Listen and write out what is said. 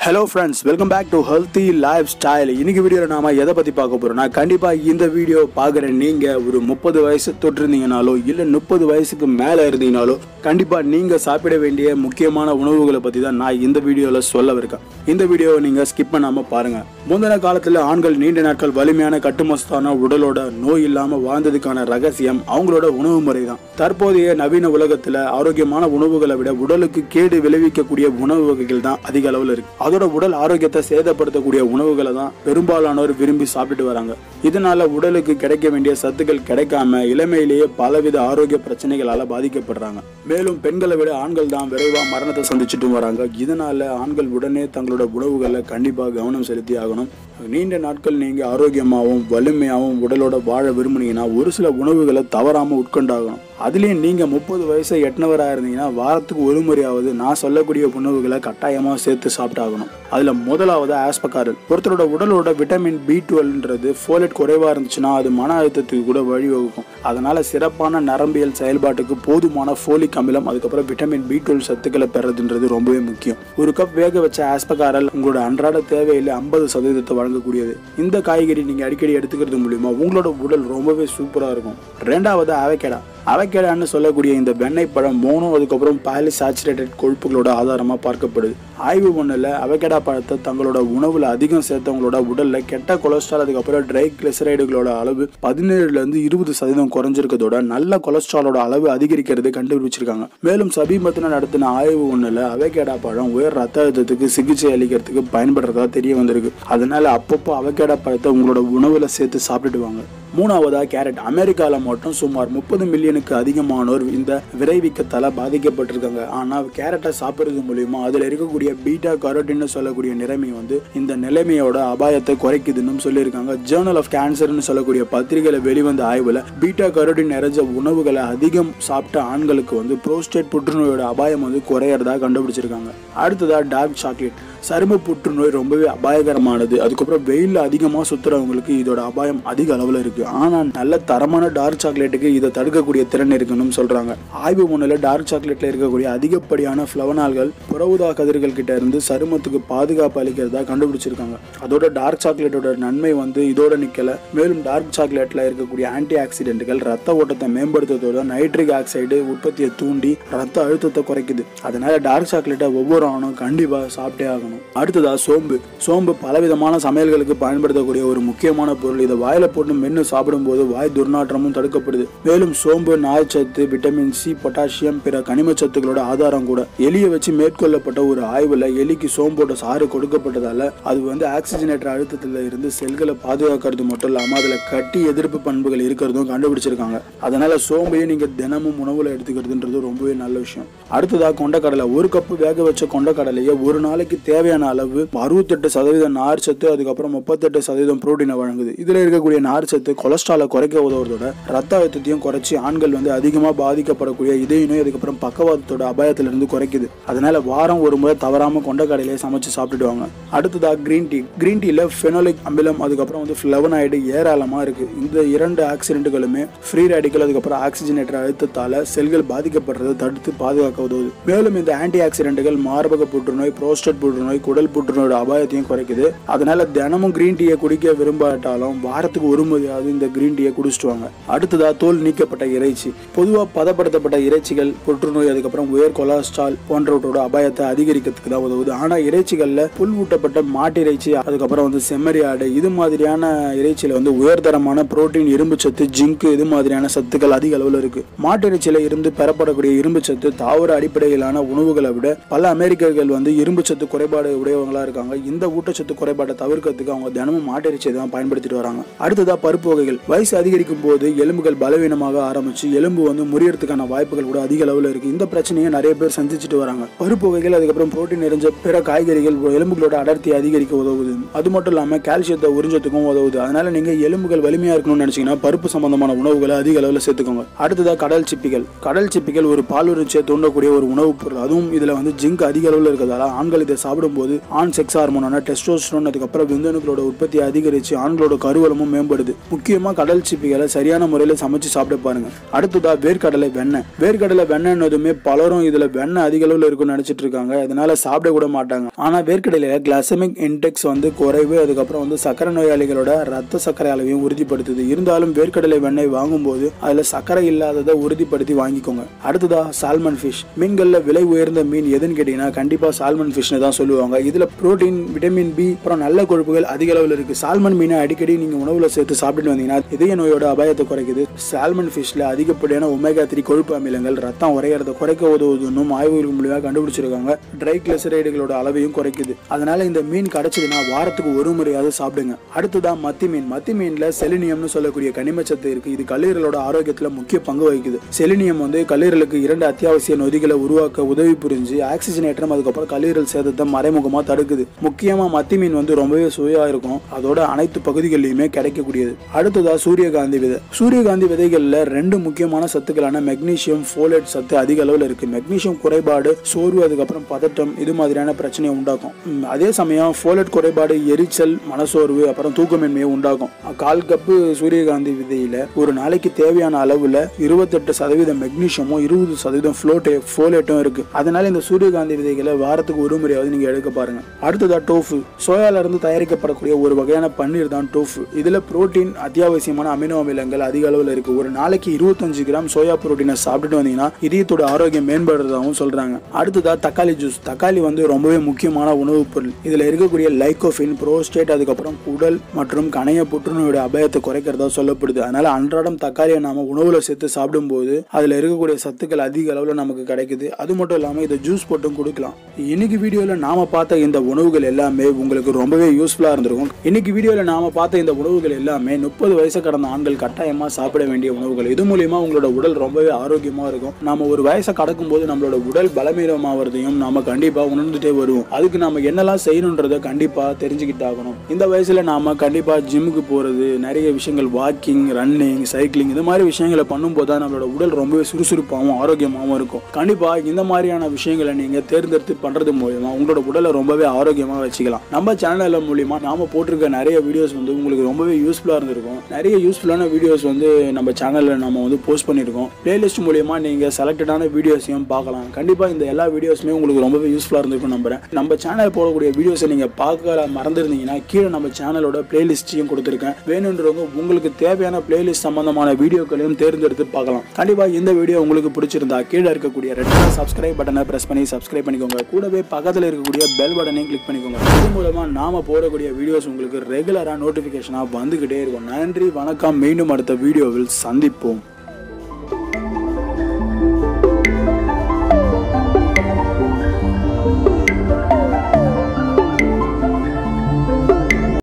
Hello friends, welcome back to Healthy Lifestyle. இன்னைக்கு வீடியோல நாம எதை பத்தி பார்க்க போறோம்னா கண்டிப்பா இந்த வீடியோ பார்க்குற நீங்க ஒரு 30 வயசு தொட்டிருந்தீங்கனாலோ இல்ல 30 வயசுக்கு மேல இருந்தீங்கனாலோ கண்டிப்பா நீங்க சாப்பிட வேண்டிய முக்கியமான உணவுகளை பத்தி தான் நான் இந்த வீடியோல சொல்ல இருக்கேன். இந்த வீடியோவை நீங்க ஸ்கிப் பண்ணாம பாருங்க. முந்தின காலத்துல ஆண்கள் நீண்ட நாட்கள் வலிமையான கட்டுமஸ்தான உடலோட நோய் இல்லாம வாழ்ந்ததுக்கான ரகசியம் அவங்களோட உணவு முறை தான். தற்போதைய நவீன உலகத்துல ஆரோக்கியமான உணவுகளை விட உடலுக்கு கேடு விளைவிக்கக்கூடிய உணவு வகைகள் தான் அதிக அளவுல இருக்கு. அதோட உடல் ஆரோக்கியத்தை சேதப்படுத்தக்கூடிய உணவுகளை தான் பெரும்பாலானோர் விரும்பி சாப்பிட்டு வராங்க. இதனால உடலுக்கு கிடைக்க வேண்டிய சத்துக்கள் கிடைக்காம இளமையிலேயே பலவித ஆரோக்கிய பிரச்சனைகளால பாதிக்கப்படுறாங்க. மேலும் பெண்களை விட ஆண்கள் தான் விரைவா மரணத்தை சந்திச்சுட்டு வராங்க. இதனால ஆண்கள் உடனே தங்களோட உணவுகளை கண்டிப்பா கவனம் செலுத்தி ஆகணும். நீண்ட நாட்கள் நீங்க ஆரோக்கியமாகவும் வலிமையாகவும் உடலோட வாழ விரும்புனீங்கன்னா ஒரு சில உணவுகளை தவறாம உட்கொண்டாகணும். அதுலயும் நீங்க 30 வயசை எட்டினவராக இருந்தீங்கன்னா வாரத்துக்கு ஒரு முறையாவது நான் சொல்லக்கூடிய உணவுகளை கட்டாயமா சேர்த்து சாப்பிட்டாகணும். அதுல முதலாவது ஆஸ்பகாரல். ஒருத்தரோட உடலோட விட்டமின் B12 ஃபோலேட் குறைவா இருந்துச்சுன்னா அது மன அழுத்தத்துக்கு கூட வழிவகுக்கும். அதனால சிறப்பான நரம்பியல் செயல்பாட்டுக்கு போதுமான ஃபோலிக் அமிலம் அதுக்கப்புறம் விட்டமின் B12 சத்துக்களை பெறதுன்றது ரொம்பவே முக்கியம். ஒரு கப் வேக வச்ச ஆஸ்பகாரல் உங்களோட அன்றாட தேவையில 50% வழங்கக்கூடியது. இந்த காய்கறி நீங்க அடிக்கடி எடுத்துக்கிறது மூலியமா உங்களோட உடல் ரொம்பவே சூப்பரா இருக்கும். ரெண்டாவது அவகேடா. அவகேடான்னு சொல்லக்கூடிய இந்த வெண்ணெய் பழம் மோனோ அதுக்கப்புறம் பாலிசாச்சுரேட்டட் கொழுப்புகளோட ஆதாரமா பார்க்கப்படுது. ஆய்வு ஒண்ணுல அவகேடா பழத்தை தங்களோட உணவுல அதிகம் சேர்த்தவங்களோட உடல்ல கெட்ட கொலஸ்ட்ரால் அதுக்கப்புறம் ட்ரை கிளிசரைடுகளோட அளவு 17-20% குறைஞ்சிருக்கதோட நல்ல கொலஸ்ட்ராலோட அளவு அதிகரிக்கிறது கண்டுபிடிச்சிருக்காங்க. மேலும் சமீபத்தில் நடத்தின ஆய்வு ஒண்ணுல அவகேடா பழம் உயர் ரத்த அழுத்தத்துக்கு சிகிச்சை அளிக்கிறதுக்கு பயன்படுறதா தெரிய வந்திருக்கு. அதனால அப்பப்போ அவகேடா பழத்தை உங்களோட உணவுல சேர்த்து சாப்பிட்டுடுவாங்க. மூணாவதா கேரட். அமெரிக்கால மட்டும் சுமார் 30 மில்லியனுக்கு அதிகமானோர் இந்த விரைவிக்கத்தால பாதிக்கப்பட்டிருக்காங்க. ஆனா கேரட்டை சாப்பிடுறது மூலியமா அதுல இருக்கக்கூடிய பீட்டா கரோட்டின்னு சொல்லக்கூடிய நிலைமை இந்த நிலைமையோட அபாயத்தை குறைக்குதுன்னு சொல்லியிருக்காங்க. ஜேர்னல் ஆஃப் கேன்சர்னு சொல்லக்கூடிய பத்திரிகையில வெளிவந்த ஆய்வுல பீட்டா கரோட்டின் நிறைஞ்ச உணவுகளை அதிகம் சாப்பிட்ட ஆண்களுக்கு புரோஸ்டேட் புற்றுநோயோட அபாயம் குறையறதா கண்டுபிடிச்சிருக்காங்க. அடுத்ததா டார்க் சாக்லேட். சரும புற்றுநோய் ரொம்பவே அபாயகரமானது. அதுக்கப்புறம் வெயில்ல அதிகமா சுத்துறவங்களுக்கு இதோட அபாயம் அதிக அளவுல இருக்கு. ஆனா நல்ல தரமான டார்க் சாக்லேட்டுக்கு இதை தடுக்கக்கூடிய திறன் இருக்குன்னு சொல்றாங்க. ஆய்வு ஒண்ணுல டார்க் சாக்லேட்ல இருக்கக்கூடிய அதிகப்படியான பிளவனால்கள் புறஊதா கதிர்கள் கிட்ட இருந்து சருமத்துக்கு பாதுகாப்பு அளிக்கிறதா கண்டுபிடிச்சிருக்காங்க. அதோட டார்க் சாக்லேட்டோட நன்மை இதோட நிக்கல. மேலும் டார்க் சாக்லேட்ல இருக்கக்கூடிய ஆன்டி ஆக்சிடென்ட்கள் ரத்த ஓட்டத்தை மேம்படுத்துவதோட நைட்ரிக் ஆக்சைடு உற்பத்தியை தூண்டி ரத்த அழுத்தத்தை குறைக்குது. அதனால டார்க் சாக்லேட்டை ஒவ்வொரு ஆணும் கண்டிப்பா சாப்பிட்டே ஆகணும். அடுத்ததா சோம்பு. சோம்பு பலவிதமான சமையல்களுக்கு பயன்படுத்தக்கூடிய ஒரு முக்கியமான பொருள். இதை வாயில போட்டு மென்னு சாப்பிடும் போது வாய் துர்நாற்றமும் தடுக்கப்படுது. மேலும் சோம்பு நார்ச்சத்து, விட்டமின் சி, பொட்டாசியம், பிற கனிம சத்துக்களோட ஆதாரம் கூட. எலியை வச்சு மேற்கொள்ளப்பட்ட ஒரு ஆய்வுல எலிக்கு சோம்போட சாறு கொடுக்கப்பட்டதால அது ஆக்சிஜனேற்ற அழுத்தத்துல இருந்து செல்களை பாதுகாக்கிறது மட்டும் இல்லாம அதுல கட்டி எதிர்ப்பு பண்புகள் இருக்கிறதும் கண்டுபிடிச்சிருக்காங்க. அதனால சோம்பையும் நீங்க தினமும் உணவுல எடுத்துக்கிறதுன்றது ரொம்பவே நல்ல விஷயம். அடுத்ததா கொண்டக்கடலை. ஒரு கப்பு வேக வச்ச கொண்டக்கடலையை ஒரு நாளைக்கு தேவையான அளவு 68% நார்ச்சத்து அதுக்கப்புறம் 38% புரோட்டீனை வழங்குது. இதுல இருக்கக்கூடிய நார்ச்சத்து கொலஸ்ட்ராலை குறைக்க உதவுறதோட ரத்த அழுத்தத்தையும் குறைச்சி ஆண்கள் அதிகமா பாதிக்கப்படக்கூடிய இதய நோய் அதுக்கப்புறம் பக்கவாதத்தோட அபாயத்துல இருந்து குறைக்குது. அதனால வாரம் ஒரு முறை தவறாம கொண்டக்கடலையை சமைச்சு சாப்பிட்டுடுவாங்க. அடுத்ததா கிரீன் டீ. கிரீன் டீல ஃபெனோலிக் அமிலம் அதுக்கப்புறம் ஃபிளவனாய்டு ஏராளமா இருக்கு. இந்த இரண்டு ஆக்சிடென்ட்களுமே ஃப்ரீ ரேடிக்கல் அதுக்கப்புறம் ஆக்சிஜனேற்ற அழுத்தத்தால செல்கள் பாதிக்கப்படுறதை தடுத்து பாதுகாக்க உதவுது. மேலும் இந்த ஆன்டி ஆக்சிடென்ட்கள் மார்பக புற்றுநோய், புரோஸ்டேட் புற்றுநோய், குடல் புற்றுநோயோட அபாயத்தையும் குறைக்குது. அதனால தினமும் கிரீன் டீயை குடிக்க விரும்பாட்டாலும் வாரத்துக்கு ஒரு முறையாவது இந்த கிரீன் டீயை குடிச்சிட்டுவாங்க. அடுத்ததா தோல் நீக்கப்பட்ட இறைச்சி. பொதுவா பதப்படுத்தப்பட்ட இறைச்சிகள் புற்றுநோய் அதுக்கப்புறம் உயர் கொலஸ்ட்ரால் போன்றவற்றோட அபாயத்தை அதிகரிக்கிறதுக்கு தான் உதவுது. ஆனா இறைச்சிகள்ல புல் ஊட்டப்பட்ட மாட்டு இறைச்சி அதுக்கப்புறம் செம்மறி ஆடு இது மாதிரியான இறைச்சியில உயர்தரமான புரோட்டீன், இரும்பு சத்து, ஜிங்க் இது மாதிரியான சத்துக்கள் அதிக அளவுல இருக்கு. மாட்டு இறைச்சியில இருந்து பெறப்படக்கூடிய இரும்பு சத்து தாவர அடிப்படையிலான உணவுகளை விட பல அமெரிக்கர்கள் இரும்பு சத்து குறைபாடு உடையவங்களா இருக்காங்க. இந்த ஊட்டச்சத்து குறைபாட்டை தவிர்க்கிறதுக்கு அவங்க தினமும் மாட்டு இறைச்சியை தான் பயன்படுத்திட்டு வராங்க. அடுத்ததா பருப்பு வகைகள். வயசு அதிகரிக்கும் போது எலும்புகள் பலவீனமாக ஆரம்பிச்சு எலும்பு முறியறதுக்கான வாய்ப்புகள் கூட அதிக அளவுல இருக்கு. இந்த பிரச்சனையை நிறைய பேர் சந்திச்சுட்டு வராங்க. பருப்பு வகைகள் அதுக்கப்புறம் புரோட்டீன் நிறைஞ்ச பிற காய்கறிகள் எலும்புகளோட அடர்த்தியை அதிகரிக்க உதவுது. அது மட்டும் இல்லாம கால்சியத்தை உறிஞ்சத்துக்கும் உதவுது. அதனால நீங்க எலும்புகள் வலிமையா இருக்கணும்னு நினைச்சீங்கன்னா பருப்பு சம்பந்தமான உணவுகளை அதிக அளவுல சேர்த்துக்கோங்க. அடுத்ததா கடல் சிப்பிகள். கடல் சிப்பிகள் ஒரு பாலுரிச்சியை தூண்டக்கூடிய ஒரு உணவுப் பொருள். அதுவும் இதுல ஜிங்க் அதிக அளவுல இருக்கிறதால ஆண்கள் இதை சாப்பிடும் சாப்பிடும்போது ஆண் செக்ஸ் ஹார்மோனான டெஸ்டோஸ்டெரோன் அதுக்கப்புறம் விந்தணுக்களோட உற்பத்தி அதிகரிச்சு ஆண்களோட கருவளமும் மேம்படுது. முக்கியமா கடல் சிப்பிகளை சரியான முறையில் சமைச்சு சாப்பிட பாருங்க. அடுத்ததா வேர்க்கடலை வெண்ணெய். வேர்க்கடலை வெண்ணெய்னதுமே பலரும் இதுல வெண்ணெய் அதிக அளவில் இருக்குன்னு நினைச்சிட்டு இருக்காங்க, அதனால சாப்பிட கூட மாட்டாங்க. ஆனா வேர்க்கடலையில கிளைசெமிக் இண்டெக்ஸ் குறைவு, அதுக்கப்புறம் சக்கரை நோயாளிகளோட ரத்த சக்கரை அளவையும் உறுதிப்படுத்துது. இருந்தாலும் வேர்க்கடலை வெண்ணெய் வாங்கும்போது அதுல சக்கரை இல்லாததை உறுதிப்படுத்தி வாங்கிக்கோங்க. அடுத்ததா சால்மன் ஃபிஷ். மீன்கள்ல விலை உயர்ந்த மீன் எதுன்னு கேட்டீங்கன்னா கண்டிப்பா சால்மன் ஃபிஷ்னு தான் சொல்லுவாங்க. இதுல புரோட்டீன், விட்டமின் பி அப்புறம் நல்ல கொழுப்புகள் அதிக அளவில் இருக்கு. சால்மன் மீனை அடிக்கடி நீங்க உணவுல சேர்த்து சாப்பிட்டு வந்தீங்கன்னா இதய நோயோட அபாயத்தை குறைக்குது. சால்மன் ஃபிஷ்ல அதிகப்படியான ஒமேகா 3 கொழுப்பு அமிலங்கள் ரத்தம் உறையறதை குறைக்க உதவுதுன்னு ஆய்வுகள் மூலமா கண்டுபிடிச்சிருக்காங்க. ட்ரைகிளிசரைடுகளோட அளவையும் குறைக்குது. அதனால இந்த மீன் கிடைச்சதுன்னா வாரத்துக்கு ஒரு முறையாவது சாப்பிடுங்க. அடுத்ததா மத்தி மீன். மத்தி மீன்ல செலினியம்னு சொல்லக்கூடிய கனிமச்சத்து இருக்கு. இது கல்லீரலோட ஆரோக்கியத்துல முக்கிய பங்கு வகிக்குது. செலினியம் கல்லீரலுக்கு 2 அத்தியாவசிய நொதிகளை உருவாக்க உதவி புரிஞ்சு ஆக்சிஜனேற்றம் அதுக்கப்புறம் கல்லீரல் சேதத்தை மறைமுகமா தடுக்குது. முக்கியமா மத்தி மீன் ரொம்பவே சுவையா இருக்கும். அதோட அனைத்து பகுதிகளிலுமே கிடைக்கக்கூடியது. அடுத்ததா சூரியகாந்தி விதை. சூரியகாந்தி விதைகள்ல 2 முக்கியமான சத்துக்களான மெக்னீசியம், ஃபோலேட் சத்து அதிக அளவில் இருக்கு. மெக்னீசியம் குறைபாடு சோர்வு அதுக்கப்புறம் பதட்டம் இது மாதிரியான பிரச்சனையை உண்டாக்கும். அதே சமயம் ஃபோலேட் குறைபாடு எரிச்சல், மனசோர்வு அப்புறம் தூக்கமின்மையை உண்டாக்கும். 1/4 கப்பு சூரியகாந்தி விதையில ஒரு நாளைக்கு தேவையான அளவுல 28% மெக்னீசியமும் 20% ஃபோலேட்டும் இருக்கு. அதனால இந்த சூரியகாந்தி விதைகளை வாரத்துக்கு ஒரு முறையாவது நீங்க எடுக்க பாருங்க. அடுத்ததா டோஃபு. சோயால இருந்து தயாரிக்கப்படக்கூடிய ஒரு வகையான பன்னீர் தான் டோஃபு. இதுல புரோட்டீன், அத்தியாவசியமான அமினோ அமிலங்கள் அதிக அளவில் இருக்கு. ஒரு நாளைக்கு 25 கிராம் சோயா புரோட்டீனை சாப்பிட்டு வந்தீங்கன்னா இதயத்தோட ஆரோக்கியம் மேம்படுறதாகவும் சொல்றாங்க. அடுத்ததா தக்காளி ஜூஸ். தக்காளி ரொம்பவே முக்கியமான உணவுப் பொருள். இதுல இருக்கக்கூடிய லைகோபின், புரோஸ்டேட் அதுக்கப்புறம் குடல் மற்றும் கணைய புற்றுநோயோட அபாயத்தை குறைக்கிறதா சொல்லப்படுது. அதனால அன்றாடம் தக்காளியை நாம உணவுல சேர்த்து சாப்பிடும் போது அதுல இருக்கக்கூடிய சத்துக்கள் அதிக அளவில் நமக்கு கிடைக்குது. அது மட்டும் இல்லாம இதை ஜூஸ் போட்டும் கொடுக்கலாம். இன்னைக்கு வீடியோல நாம பார்த்த இந்த உணவுகள் எல்லாமே உங்களுக்கு ரொம்பவே யூஸ்ஃபுல்லா இருந்திருக்கும். இன்னைக்கு வீடியோல நாம பார்த்த இந்த உணவுகள் எல்லாமே 30 வயசு கடந்த ஆண்கள் கட்டாயமா சாப்பிட வேண்டிய உணவுகள். இது மூலியமா உங்களோட உடல் ரொம்பவே ஆரோக்கியமா இருக்கும். நாம ஒரு வயசை கடக்கும் போது நம்மளோட உடல் பலமீனமாவதையும் நாம கண்டிப்பா உணர்ந்துட்டே வருவோம். அதுக்கு நாம என்னெல்லாம் செய்யணும்ன்றதை கண்டிப்பா தெரிஞ்சுக்கிட்டாகணும். இந்த வயசுல நாம கண்டிப்பா ஜிம்முக்கு போறது, நிறைய விஷயங்கள் வாக்கிங், ரன்னிங், சைக்கிளிங் இது மாதிரி விஷயங்களை பண்ணும்போது தான் நம்மளோட உடல் ரொம்பவே சுறுசுறுப்பாகவும் ஆரோக்கியமாகவும் இருக்கும். கண்டிப்பா இந்த மாதிரியான விஷயங்களை நீங்க தேர்ந்தெடுத்து பண்றது மூலமா உங்களோட உடலை ரொம்பவே ஆரோக்கியமா வச்சுக்கலாம். நம்ம சேனல் மூலியமா நாம போட்டிருக்க நிறைய வீடியோஸ் உங்களுக்கு ரொம்பவே யூஸ்ஃபுல்லா இருந்திருக்கும். நிறைய யூஸ்ஃபுல்லான வீடியோஸ் நம்ம சேனல்ல நம்ம போஸ்ட் பண்ணிருக்கோம். பிளேலிஸ்ட் மூலியமா நீங்க செலக்டடான வீடியோஸையும் பார்க்கலாம். கண்டிப்பா இந்த எல்லா வீடியோஸுமே உங்களுக்கு ரொம்பவே யூஸ்ஃபுல்லா இருந்திருக்கும் நம்புறேன். நம்ம சேனல் போடக்கூடிய வீடியோஸை நீங்க பார்க்க மறந்துருந்தீங்கன்னா கீழே நம்ம சேனலோட பிளேலிஸ்டையும் கொடுத்துருக்கேன். வேணுன்றவங்க உங்களுக்கு தேவையான பிளேலிஸ்ட் சம்பந்தமான வீடியோக்களையும் தேர்ந்தெடுத்து பார்க்கலாம். கண்டிப்பா இந்த வீடியோ உங்களுக்கு பிடிச்சிருந்தா கீழே இருக்கக்கூடிய ரெட் சப்ஸ்கிரைப் பட்டனை பிரஸ் பண்ணி சப்ஸ்கிரைப் பண்ணிக்கோங்க. கூடவே பக்கத்தில் இருக்கக்கூடிய பெல் பட்டனையும் கிளிக் பண்ணிக்கோங்க. இது மூலமா நாம போடக்கூடிய வீடியோஸ் உங்களுக்கு ரெகுலரா நோட்டிபிகேஷனா வந்துகிட்டே இருக்கும். நன்றி, வணக்கம். மீண்டும் அடுத்த வீடியோவில் சந்திப்போம்.